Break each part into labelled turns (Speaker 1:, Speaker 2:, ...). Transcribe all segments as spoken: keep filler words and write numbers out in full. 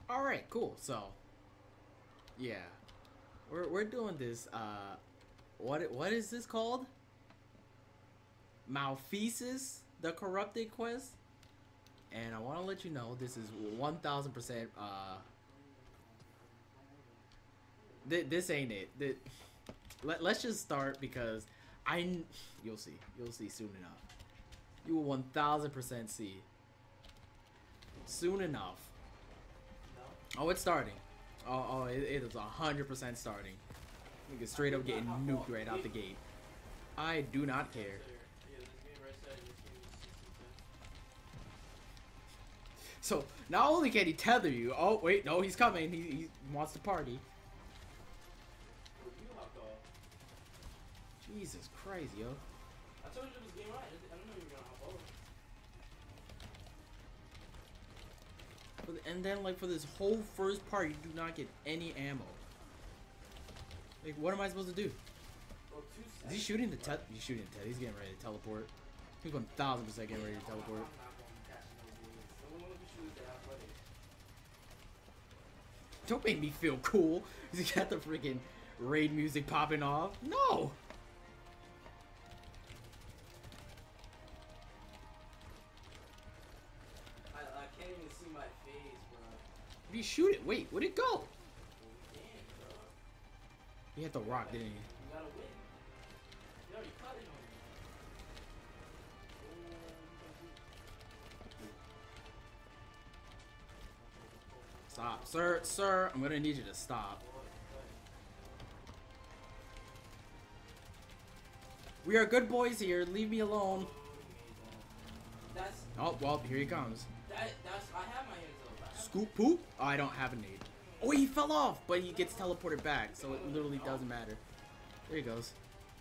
Speaker 1: All right, cool. So, yeah, we're we're doing this. Uh, what what is this called? Malfeasance, the corrupted quest. And I want to let you know this is one thousand percent. Uh, th this ain't it. Th let let's just start because I you'll see you'll see soon enough. You will one thousand percent see soon enough. Oh, it's starting. Oh, oh, it, it is one hundred percent starting. You can straight up getting nuked right out the gate. I do not care. So, not only can he tether you... Oh, wait, no, he's coming. He, he wants to party. Jesus Christ, yo.
Speaker 2: I told you it was game right. I don't know you were gonna hop over.
Speaker 1: And then, like, for this whole first part, you do not get any ammo. Like, what am I supposed to do?
Speaker 2: Bro,
Speaker 1: is he shooting the tet? He's shooting the tet. He's getting ready to teleport. He's one thousand percent getting ready to teleport. Don't make me feel cool. He's got the freaking raid music popping off. No!
Speaker 2: I, I can't even see my face, bro.
Speaker 1: If you shoot it, wait, where'd it go?
Speaker 2: Well, we can't, bro.
Speaker 1: He hit the rock, didn't he?
Speaker 2: You gotta win. You already cut it on me.
Speaker 1: Stop, sir, sir. I'm gonna need you to stop. We are good boys here. Leave me alone.
Speaker 2: That's.
Speaker 1: Oh well, here he comes.
Speaker 2: That. That's. I have my hands up.
Speaker 1: Scoop poop. Oh, I don't have a nade. Oh, he fell off, but he gets teleported back, so it literally doesn't matter. There he goes.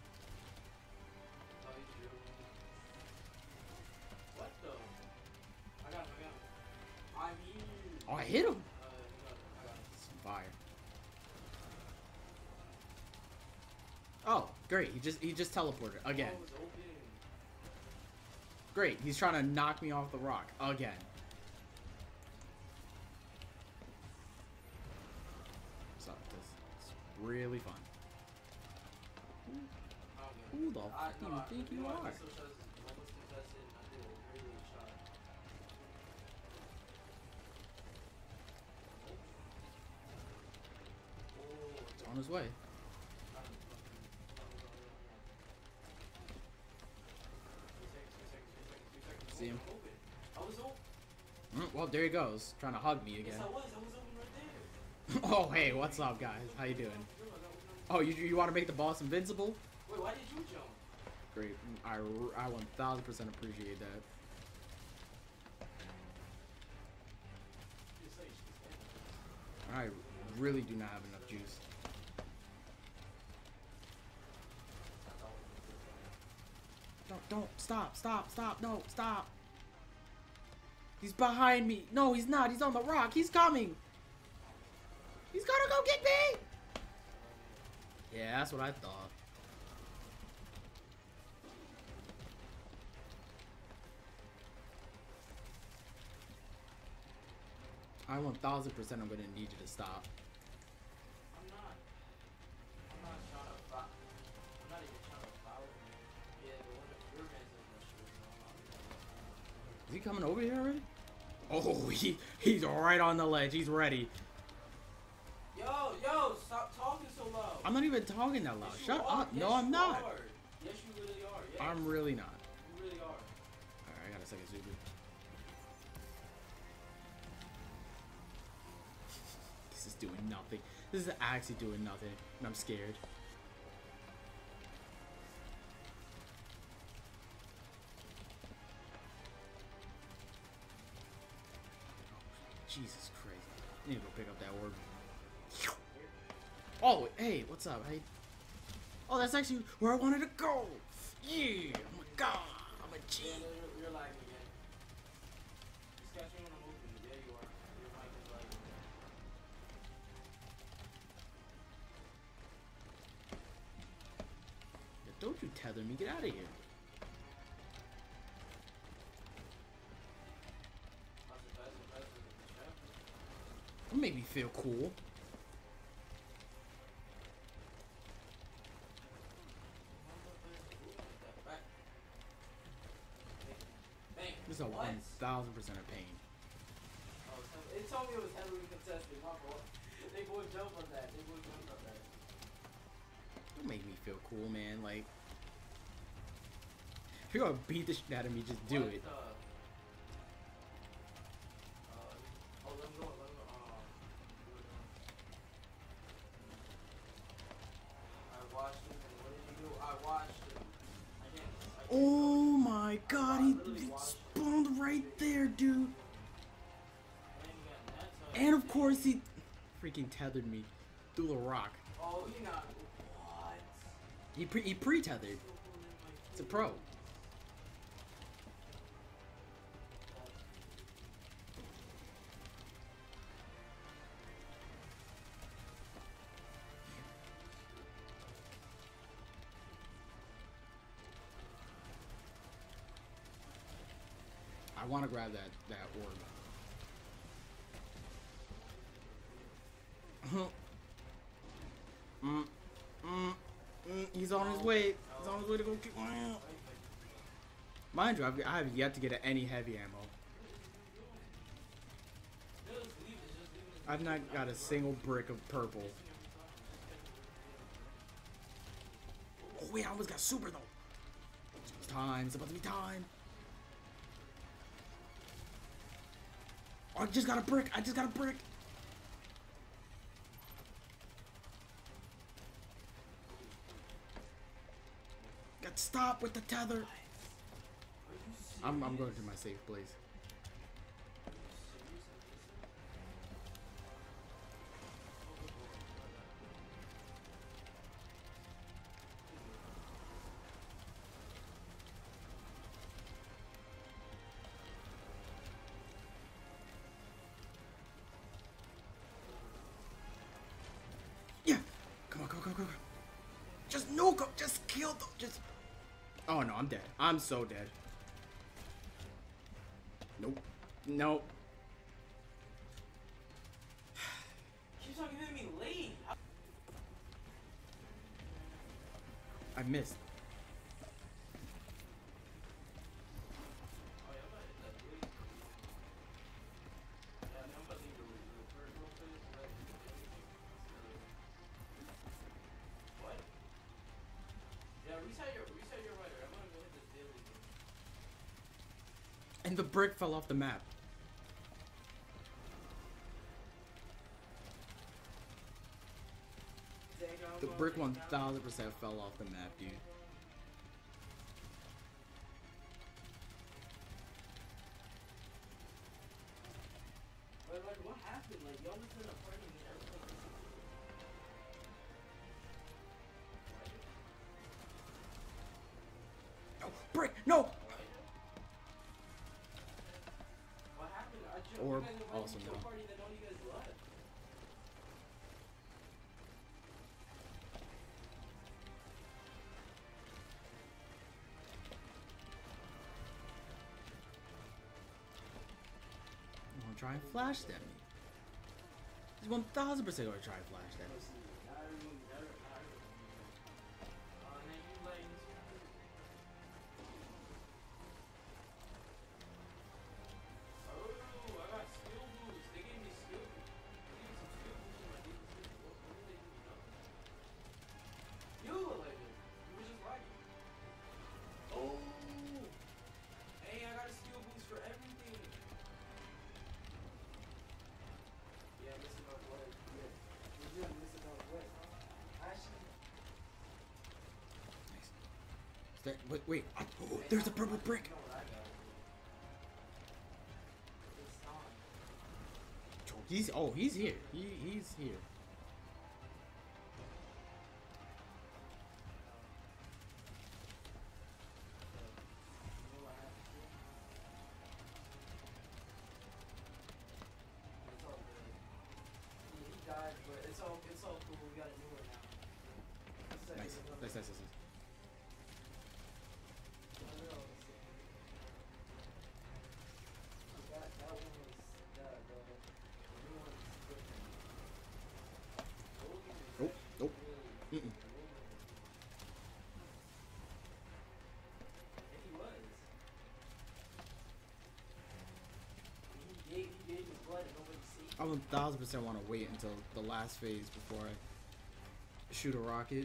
Speaker 2: What the? I got him. I got him. I'm here.
Speaker 1: Oh, I hit him. Fire. Oh, great. He just he just teleported again. Great. He's trying to knock me off the rock again. So this is really fun. Who, who the fuck do you think you are? It's on his way. See him? Mm, well, there he goes, trying to hug me again. Oh, hey, what's up, guys? How you doing? Oh, you you want to make the boss invincible?
Speaker 2: Wait, why did you jump?
Speaker 1: Great, I I one thousand percent appreciate that. I really do not have enough juice. Don't, don't, stop, stop, stop, no, stop. He's behind me. No, he's not. He's on the rock. He's coming. He's gonna go get me. Yeah, that's what I thought. I one thousand percent I'm gonna need you to stop.
Speaker 2: I'm not. I'm not trying to follow. I'm not even trying to follow you. Yeah, but one of your man's in
Speaker 1: Is he coming over here already? Oh, he he's right on the ledge. He's ready.
Speaker 2: Yo, yo, stop talking so loud.
Speaker 1: I'm not even talking that loud.
Speaker 2: Yes,
Speaker 1: Shut
Speaker 2: are.
Speaker 1: up.
Speaker 2: Yes,
Speaker 1: No, I'm not.
Speaker 2: Are. Yes, you really are. Yes.
Speaker 1: I'm really not.
Speaker 2: You really are.
Speaker 1: Alright, I got a second super. This is doing nothing. This is actually doing nothing. And I'm scared. Jesus Christ. I need to go pick up that orb. Oh, hey, what's up? Hey. Oh, that's actually where I wanted to go. Yeah. Oh my god. I'm a G.
Speaker 2: Yeah, you're, you're lagging again. Just catch me when I'm moving. Yeah, you are. Your mic is lagging.
Speaker 1: Yeah, don't you tether me. Get out of here. It made me feel cool. This is a
Speaker 2: What?
Speaker 1: one thousand percent of pain.
Speaker 2: Oh, it told me it was heavily contested. My fault. They would jump on that. They would jump on that.
Speaker 1: Don't make me feel cool, man. Like, if you're gonna beat the shit out of me, just do
Speaker 2: What,
Speaker 1: it.
Speaker 2: Uh, uh, oh, let me go. Let me go. Um, I watched him, and what did he do? I watched him. I can't. I can't
Speaker 1: Oh my god, he,
Speaker 2: literally
Speaker 1: he
Speaker 2: watched
Speaker 1: spawned right there, dude.
Speaker 2: And he got that time.
Speaker 1: And of course, he freaking tethered me through the rock.
Speaker 2: Oh, he not. What?
Speaker 1: He pre he pre-tethered. It's a pro. I want to grab that that orb. mm, mm, mm, he's on his way. He's on his way to go kick my ass. Mind you, I've, I have yet to get any heavy ammo. I've not got a single brick of purple. Oh wait, I almost got super though. It's time. It's about to be time. Oh, I just got a brick. I just got a brick. Got to stop with the tether. I'm, I'm going to my safe place. Yeah. Come on, come on, come on, come on. Just nuke him. Just kill them. Just. Oh no, I'm dead. I'm so dead. Nope. Nope.
Speaker 2: Keeps on giving me late.
Speaker 1: I missed.
Speaker 2: What? Yeah, reset your reset your writer. I'm gonna go hit this daily thing.
Speaker 1: And the brick fell off the map. The brick one thousand percent fell off the map, dude.
Speaker 2: But like, what happened? Like, y'all was in a party and everything.
Speaker 1: No, brick, no!
Speaker 2: What happened? I jumped.
Speaker 1: Orb,
Speaker 2: You guys invited
Speaker 1: also
Speaker 2: me to a
Speaker 1: no.
Speaker 2: party that all you guys left.
Speaker 1: I'm gonna try and flash them. He's one thousand percent gonna try and flash them. Is that, wait, wait. Oh, there's a purple brick. He's oh he's here. He he's here.
Speaker 2: It's all, it's all cool. We got a new one now.
Speaker 1: Nice. Nice, nice, nice, nice. Mm-mm.
Speaker 2: And he was. He gave, he gave his blood and nobody saved
Speaker 1: I
Speaker 2: him.
Speaker 1: one thousand percent want to wait until the last phase before I shoot a rocket.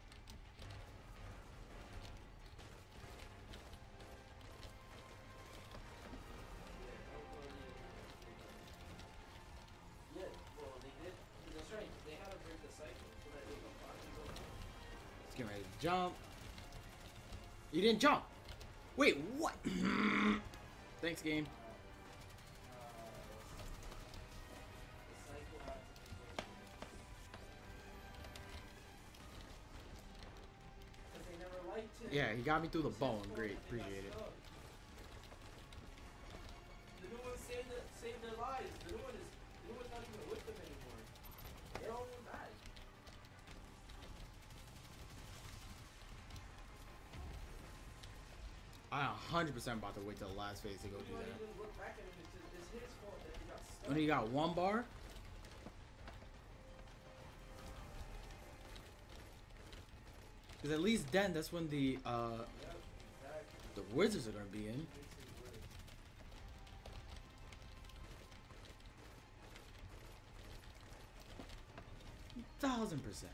Speaker 2: Yeah, well, they did. That's right. They had to break the cycle so that they can find these over.
Speaker 1: Let's get ready to jump. You didn't jump. Wait, what? Thanks, game.
Speaker 2: The cycle had to be broken. Because they never liked him.
Speaker 1: Yeah, he got me through the
Speaker 2: It was his
Speaker 1: bone.
Speaker 2: fault
Speaker 1: Great,
Speaker 2: that they got
Speaker 1: appreciate it.
Speaker 2: stuck. The new one saved, the, saved their lives. The new one is the new one's not even with them anymore. They all went back.
Speaker 1: I one hundred percent about to wait till the last phase to go
Speaker 2: You
Speaker 1: do
Speaker 2: don't
Speaker 1: that.
Speaker 2: even look back at him. It's, it's his fault that he got stuck.
Speaker 1: When you got one bar. Because at least then, that's when the uh,
Speaker 2: Yep, exactly.
Speaker 1: the wizards are gonna be in.
Speaker 2: It's his word.
Speaker 1: Thousand percent.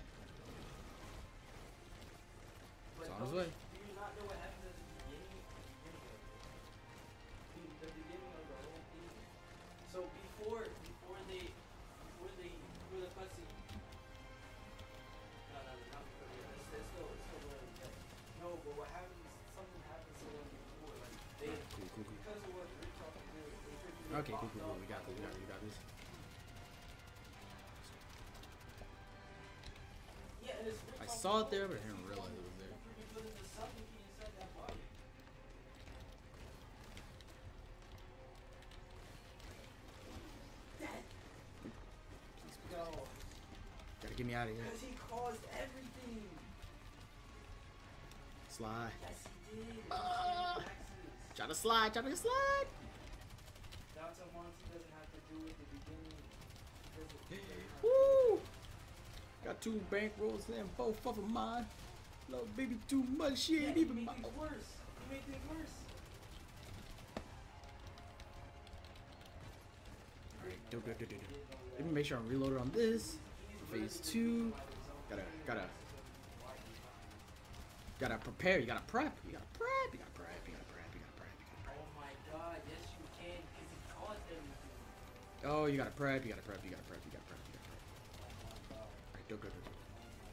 Speaker 2: But
Speaker 1: It's on his
Speaker 2: don't-
Speaker 1: way.
Speaker 2: Do you not know what happens at the beginning? Beginning of it. The, the beginning of the whole thing. So before before they before they before the cutscene. No, no, no, not before the it's, it's still it's still early yet. No, but what happens? Something happens to them before, like they
Speaker 1: Cool, cool, cool.
Speaker 2: because of what Rick talking to. They freaking get
Speaker 1: Okay, cool,
Speaker 2: locked
Speaker 1: cool, cool.
Speaker 2: up
Speaker 1: We got
Speaker 2: by
Speaker 1: this. We
Speaker 2: the
Speaker 1: got this. We got this.
Speaker 2: Yeah, and it's Rick
Speaker 1: I
Speaker 2: talking
Speaker 1: saw it
Speaker 2: to
Speaker 1: there,
Speaker 2: him.
Speaker 1: but I didn't realize it was there.
Speaker 2: Freaking put in the something inside that body. Dad. No.
Speaker 1: Gotta get me out of here.
Speaker 2: Because he caused everything.
Speaker 1: Slide.
Speaker 2: Yes, he did.
Speaker 1: Ah.
Speaker 2: Maxes.
Speaker 1: Try to slide. Try to slide.
Speaker 2: Downtown Monty doesn't have to do it at the beginning. Doesn't- doesn't have to-
Speaker 1: Woo! Got two bank rolls and both of them mine. Little baby too much. She
Speaker 2: Yeah,
Speaker 1: ain't
Speaker 2: he
Speaker 1: even
Speaker 2: made
Speaker 1: mine.
Speaker 2: things worse. He made things worse.
Speaker 1: Alright, do, do, do, do, do. Let me make sure I'm reloaded on this. Phase two. Gotta, gotta, gotta prepare. You gotta prep. You gotta prep. You gotta prep. You gotta prep. You gotta prep. You gotta prep.
Speaker 2: Oh my god, yes you can, because he caused everything.
Speaker 1: Oh, you gotta prep. You gotta prep. You gotta prep. You gotta prep. You gotta prep.
Speaker 2: Oh my god.
Speaker 1: Alright, do, do, do, do.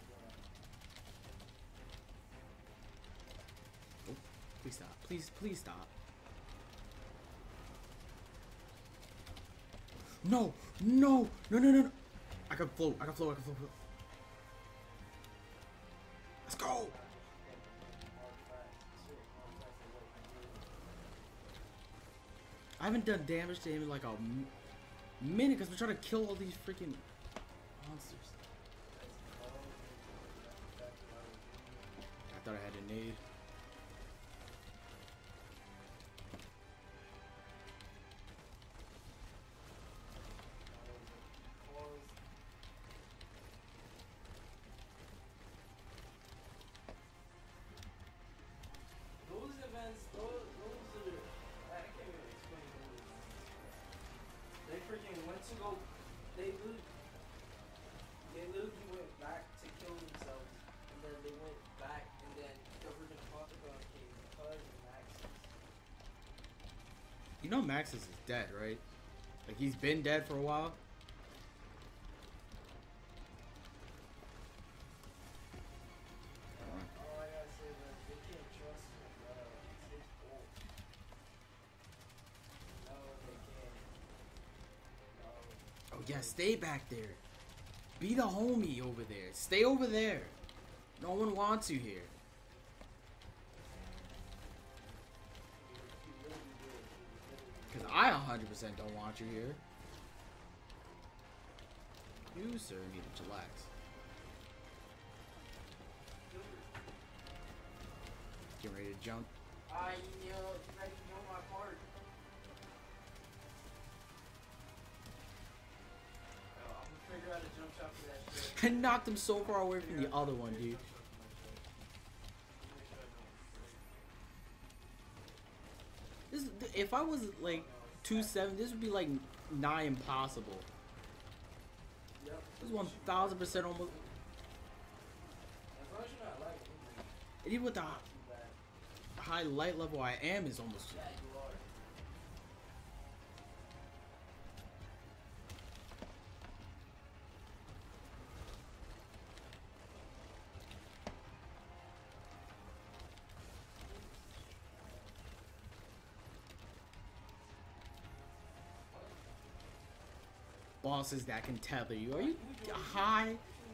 Speaker 1: Oh, please stop. Please, please stop. No, no, no, no, no, no. I can float. I can float. I can float. float. Let's go. I haven't done damage to him in like a m- minute because we're trying to kill all these freaking monsters. I thought I had a nade.
Speaker 2: Those events, those, those are, I can't even explain those. They freaking went to go, they literally, they literally went back to kill themselves, and then they went back, and then the freaking Pentagon came because of Maxis.
Speaker 1: You know Maxis is dead, right? Like he's been dead for a while.
Speaker 2: All I gotta say is that they can't trust him, bro. It's his fault. No, they can't. No.
Speaker 1: Oh yeah, stay back there. Be the homie over there. Stay over there. No one wants you here.
Speaker 2: He really did. He really
Speaker 1: Because I one hundred percent don't want you here. You, sir, need to chillax.
Speaker 2: did.
Speaker 1: Get ready to jump.
Speaker 2: I know, I know my part. Oh, I'm gonna figure out a jump shot for that shit.
Speaker 1: I knocked him so far away from the other one, dude. This, if I was like two seven, this would be like nigh impossible.
Speaker 2: Yep.
Speaker 1: This is one thousand percent almost.
Speaker 2: As long as you're not like
Speaker 1: And even with the
Speaker 2: too bad.
Speaker 1: high light level I am, is almost.
Speaker 2: Yeah, you are.
Speaker 1: Bosses that can tether you. Are you high?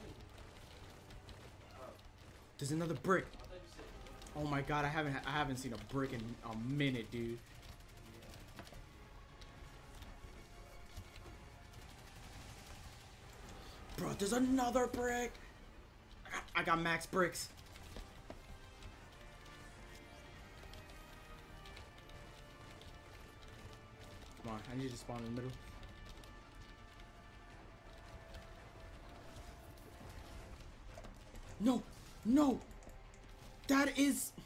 Speaker 1: There's another brick.
Speaker 2: I thought you said.
Speaker 1: Oh my god, I haven't I haven't seen a brick in a minute, dude. Bro, there's another brick. I got, I got max bricks. Come on, I need to spawn in the middle. No, no, that is